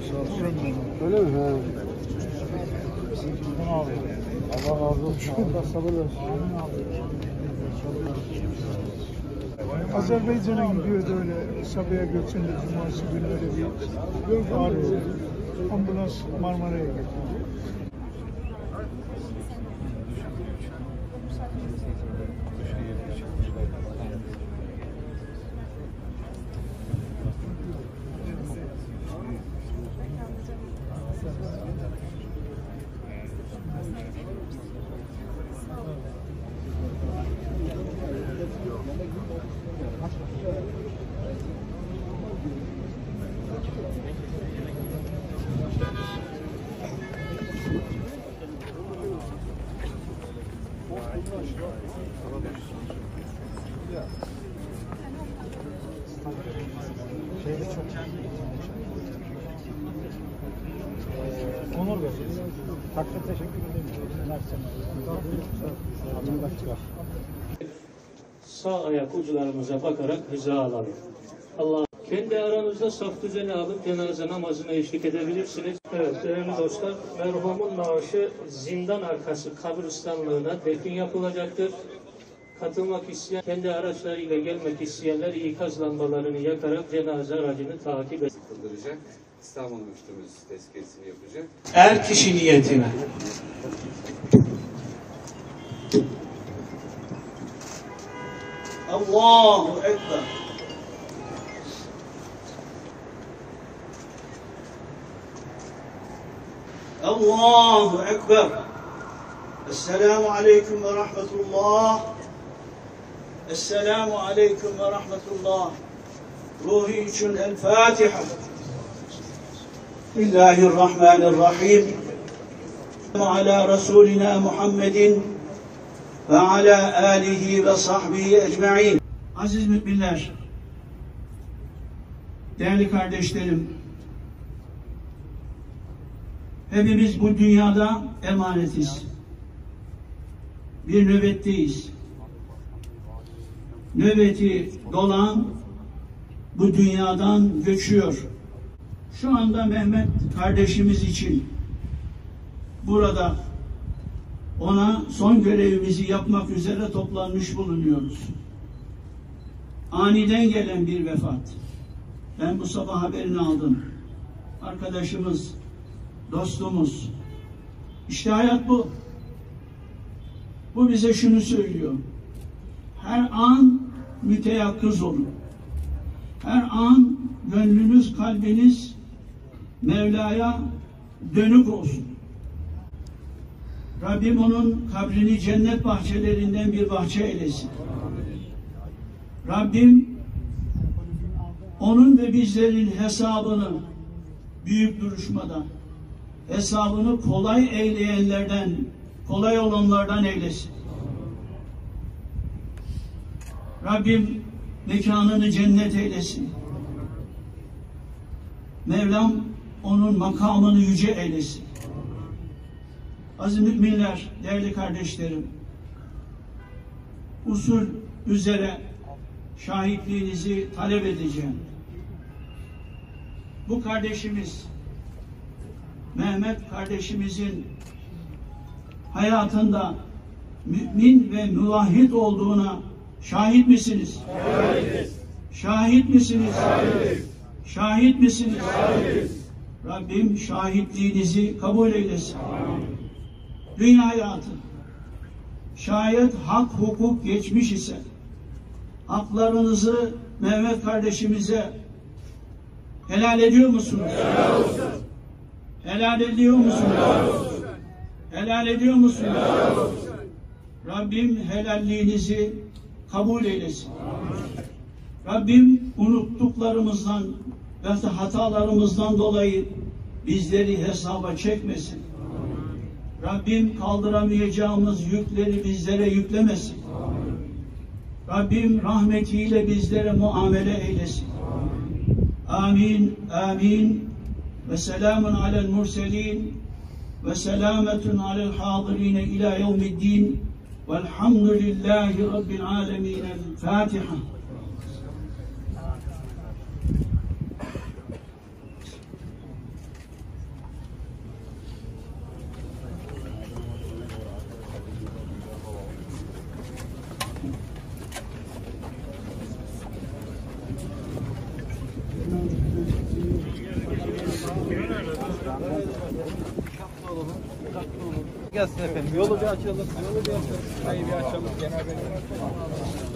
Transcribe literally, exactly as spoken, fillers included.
Öyle mi? He. Allah razı olsun. Allah sabır versin. Azerbaycan'a gidiyordu öyle Sabiha'ya göçünde cumartesi günü öyle bir ağrı oldu. Ambulans Marmara'ya getirdi. Şeyde çok Onur Bey, takdir teşekkür ederim. Sağ ayak uçlarımıza bakarak rıza alalım. Allah kendi aranızda saf düzeni alıp cenaze namazına eşlik edebilirsiniz. Evet değerli dostlar, merhumun naaşı zindan arkası kabristanlığına defin yapılacaktır. Katılmak isteyen, kendi araçlarıyla gelmek isteyenler ikaz lambalarını yakarak cenaze aracını takip edecek. İstanbul Müftümüz tezkiyesini yapacak. Er kişi niyetine. Allahu Ekber. Allahu Ekber. Esselamu Aleyküm ve Rahmetullah. Esselamu Aleyküm ve Rahmetullah. Ruhi için El Fatiha. Bismillahirrahmanirrahim. Ala Resulina Muhammedin ve ala alihi ve sahbihi ecma'in. Aziz müminler, değerli kardeşlerim, hepimiz bu dünyada emanetiz. Bir nöbetteyiz. Nöbeti dolan bu dünyadan göçüyor. Şu anda Mehmet kardeşimiz için burada ona son görevimizi yapmak üzere toplanmış bulunuyoruz. Aniden gelen bir vefat. Ben bu sabah haberini aldım. Arkadaşımız, dostumuz. İşte hayat bu. Bu bize şunu söylüyor. Her an müteyakkız olun. Her an gönlünüz, kalbiniz Mevla'ya dönük olsun. Rabbim onun kabrini cennet bahçelerinden bir bahçe eylesin. Rabbim onun ve bizlerin hesabını büyük duruşmada hesabını kolay eyleyenlerden, kolay olanlardan eylesin. Rabbim mekanını cennet eylesin. Mevlam onun makamını yüce eylesin. Aziz müminler, değerli kardeşlerim, usul üzere şahitliğinizi talep edeceğim. Bu kardeşimiz, Mehmet kardeşimizin hayatında mümin ve muvahhid olduğuna şahit misiniz? Şahidiz. Şahit misiniz? Şahidiz. Şahit misiniz? Şahidiz. Rabbim şahitliğinizi kabul eylesin. Amin. Dünya hayatı, şayet hak hukuk geçmiş ise haklarınızı Mehmet kardeşimize helal ediyor musunuz? Helal olsun. Helal ediyor musunuz? Helal olsun. Helal ediyor musunuz? Helal olsun. Rabbim helalliğinizi kabul eylesin. Amin. Rabbim unuttuklarımızdan ve hatalarımızdan dolayı bizleri hesaba çekmesin. Amin. Rabbim kaldıramayacağımız yükleri bizlere yüklemesin. Amin. Rabbim rahmetiyle bizlere muamele eylesin. Amin. Amin. Ve selamun alel murselin ve selametun alel hadirine ila yevmiddin velhamdülillahi rabbil alemin. El Fatiha. Gelsin efendim. Yolu bir açalım. Yolu bir açalım. Şurayı bir açalım. Genel